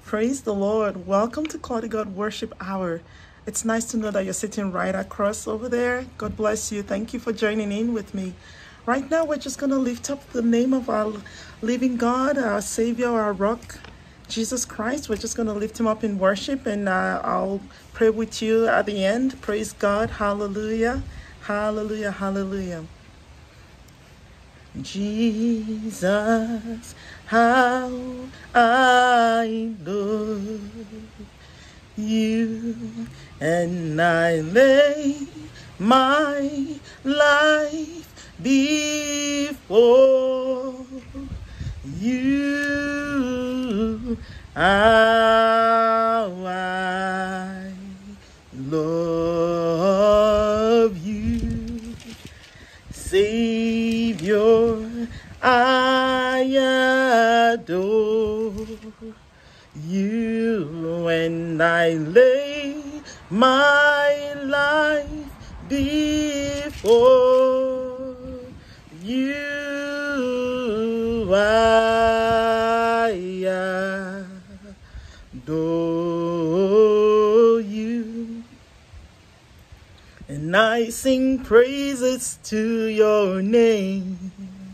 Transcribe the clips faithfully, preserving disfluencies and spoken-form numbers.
Praise the Lord. Welcome to Call to God Worship Hour. It's nice to know that you're sitting right across over there. God bless you. Thank you for joining in with me. Right now, we're just going to lift up the name of our living God, our Savior, our rock, Jesus Christ. We're just going to lift him up in worship, and uh, I'll pray with you at the end. Praise God. Hallelujah. Hallelujah. Hallelujah. Jesus, how I love you, and I lay my life before you. How I love you, Savior, I adore you, and I lay my life before you. I adore you, and I sing praises to your name.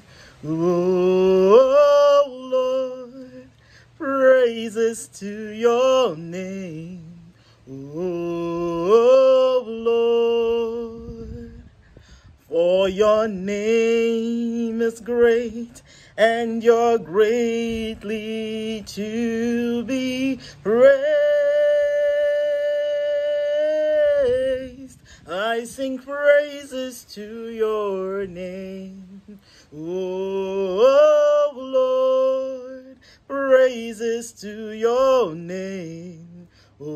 Oh Lord, praises to your name. Oh Lord, for your name is great, and you're greatly to be praised. I sing praises to your name. Oh Lord, praises to your name.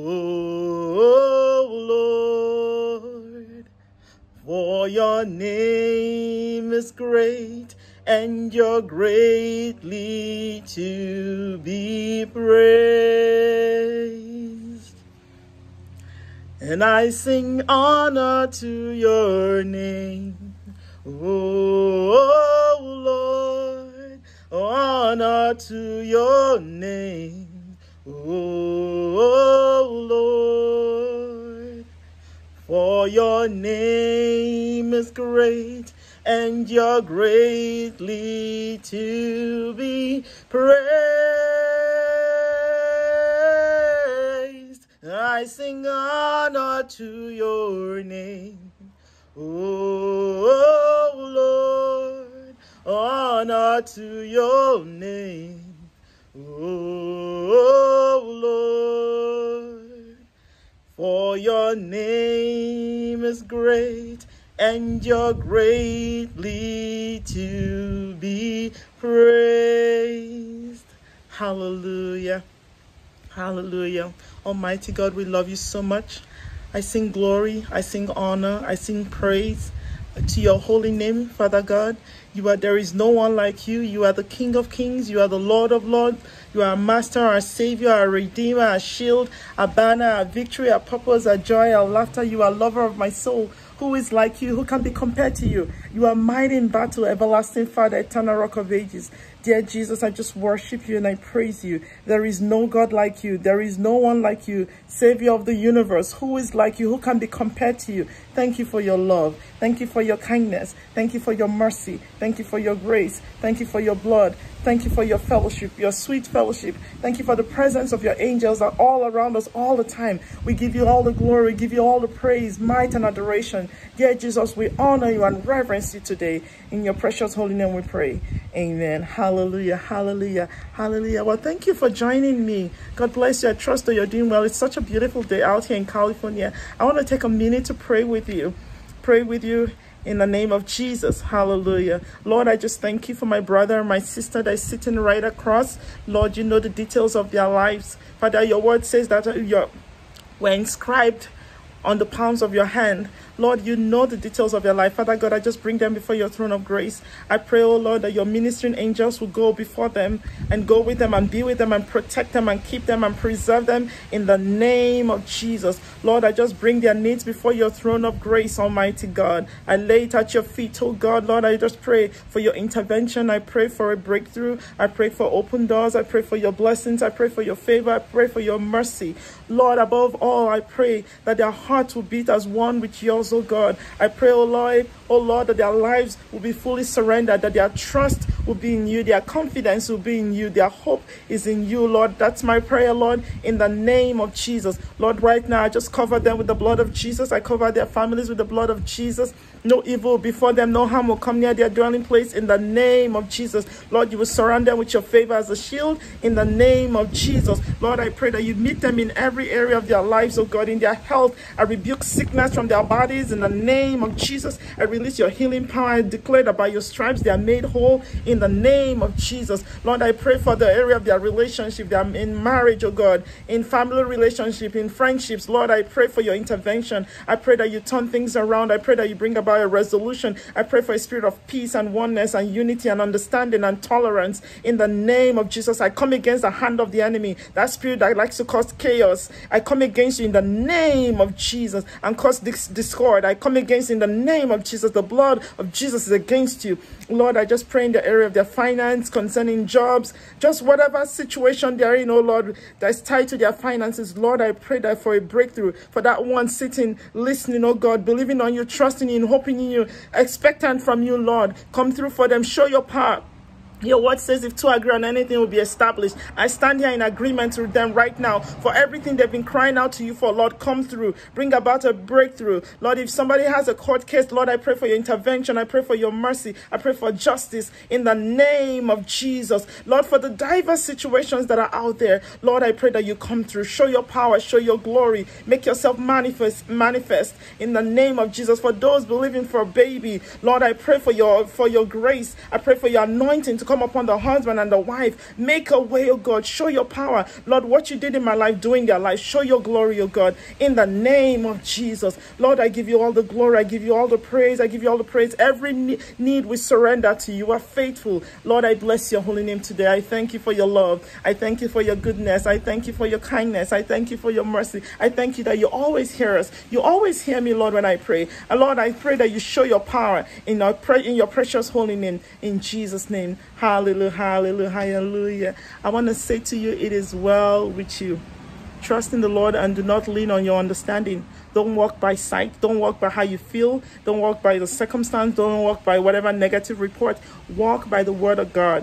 Oh Lord, for your name is great, and you're greatly to be praised. And I sing honor to your name. Oh Lord, honor to your name. Oh Lord, for your name is great, and you're greatly to be praised. I sing honor to your name. Oh Lord, honor to your name. Oh Lord, for your name is great, and you're greatly to be praised. Hallelujah. Hallelujah. Almighty God, we love you so much. I sing glory, I sing honor, I sing praise to your holy name, Father God. You are, there is no one like you. You are the King of kings. You are the Lord of lords. You are our master, our savior, our redeemer, our shield, our banner, our victory, our purpose, our joy, our laughter. You are lover of my soul. Who is like you? Who can be compared to you? You are mighty in battle, everlasting Father, eternal rock of ages. Dear Jesus, I just worship you and I praise you. There is no God like you. There is no one like you. Savior of the universe. Who is like you? Who can be compared to you? Thank you for your love. Thank you for your kindness. Thank you for your mercy. Thank you for your grace. Thank you for your blood. Thank you for your fellowship, your sweet fellowship. Thank you for the presence of your angels are all around us all the time. We give you all the glory, give you all the praise, might, and adoration. Dear Jesus, we honor you and reverence you today. In your precious holy name we pray. Amen. Hallelujah. Hallelujah. Hallelujah. Well, thank you for joining me. God bless you. I trust that you're doing well. It's such a beautiful day out here in California. I want to take a minute to pray with you. Pray with you. In the name of Jesus. Hallelujah. Lord, I just thank you for my brother and my sister that is sitting right across. Lord, you know the details of their lives. Father, your word says that you're, we're inscribed on the palms of your hand. Lord, you know the details of their life. Father God, I just bring them before your throne of grace. I pray, oh Lord, that your ministering angels will go before them and go with them and be with them and protect them and keep them and preserve them in the name of Jesus. Lord, I just bring their needs before your throne of grace, Almighty God. I lay it at your feet, oh God. Lord, I just pray for your intervention. I pray for a breakthrough. I pray for open doors. I pray for your blessings. I pray for your favor. I pray for your mercy. Lord, above all, I pray that their hearts will beat as one with yours, oh God. I pray, oh Lord, oh Lord, that their lives will be fully surrendered, that their trust will be in you, their confidence will be in you, their hope is in you, Lord. That's my prayer, Lord, in the name of Jesus. Lord, right now, I just cover them with the blood of Jesus. I cover their families with the blood of Jesus. No evil before them, no harm will come near their dwelling place in the name of Jesus. Lord, you will surround them with your favor as a shield in the name of Jesus. Lord, I pray that you meet them in every area of their lives, oh God, in their health. I rebuke sickness from their bodies in the name of Jesus. I release your healing power. I declare that by your stripes they are made whole in the name of Jesus. Lord, I pray for the area of their relationship. They are in marriage, oh God, in family relationship, in friendships. Lord, I pray for your intervention. I pray that you turn things around. I pray that you bring about a resolution. I pray for a spirit of peace and oneness and unity and understanding and tolerance in the name of Jesus. I come against the hand of the enemy, that spirit that likes to cause chaos. I come against you in the name of Jesus and cause dis discord. I come against in the name of Jesus. The blood of Jesus is against you. Lord, I just pray in the area of their finance, concerning jobs, just whatever situation they're in, oh Lord, that's tied to their finances. Lord, I pray that for a breakthrough, for that one sitting, listening, oh God, believing on you, trusting in, hoping in you, expectant from you, Lord. Come through for them. Show your power. Your word says if two agree on anything will be established. I stand here in agreement with them right now for everything they've been crying out to you for. Lord, come through. Bring about a breakthrough. Lord, if somebody has a court case, Lord, I pray for your intervention. I pray for your mercy. I pray for justice in the name of Jesus. Lord, for the diverse situations that are out there, Lord, I pray that you come through. Show your power. Show your glory. Make yourself manifest, manifest in the name of Jesus. For those believing for a baby, Lord, I pray for your, for your grace. I pray for your anointing to come upon the husband and the wife. Make a way, oh God. Show your power. Lord, what you did in my life, doing their life, show your glory, oh God, in the name of Jesus. Lord, I give you all the glory. I give you all the praise. I give you all the praise. Every need we surrender to you. You are faithful. Lord, I bless your holy name today. I thank you for your love. I thank you for your goodness. I thank you for your kindness. I thank you for your mercy. I thank you that you always hear us. You always hear me, Lord, when I pray. And Lord, I pray that you show your power in, our pray in your precious holy name. In Jesus' name. Hallelujah, hallelujah, hallelujah. I want to say to you, it is well with you. Trust in the Lord and do not lean on your understanding. Don't walk by sight. Don't walk by how you feel. Don't walk by the circumstance. Don't walk by whatever negative report. Walk by the word of God.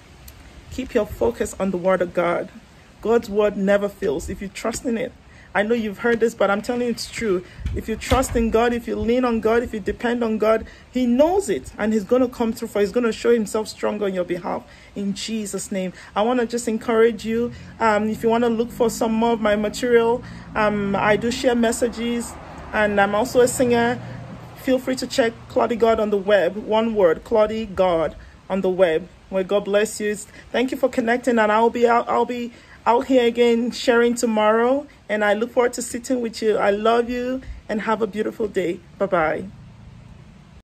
Keep your focus on the word of God. God's word never fails if you trust in it. I know you've heard this, but I'm telling you it's true. If you trust in God, if you lean on God, if you depend on God, he knows it and he's going to come through for he's going to show himself stronger on your behalf in Jesus' name. I want to just encourage you. Um, if you want to look for some more of my material, um, I do share messages and I'm also a singer. Feel free to check Claudie God on the web. One word, Claudie God on the web. Well, God bless you. Thank you for connecting and I'll be out. I'll be out here again sharing tomorrow and I look forward to sitting with you. I love you and have a beautiful day. Bye-bye.